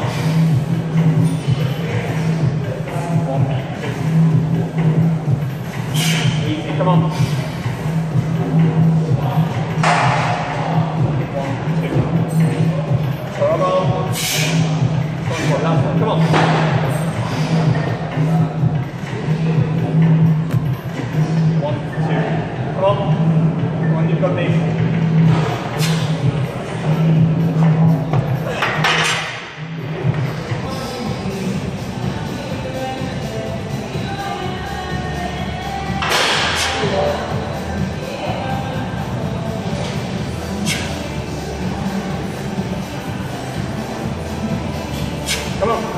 Easy, come on. 1, 2. Turbo. Last one, come on. 1, 2. Come on. Come on, you've got these. Come on.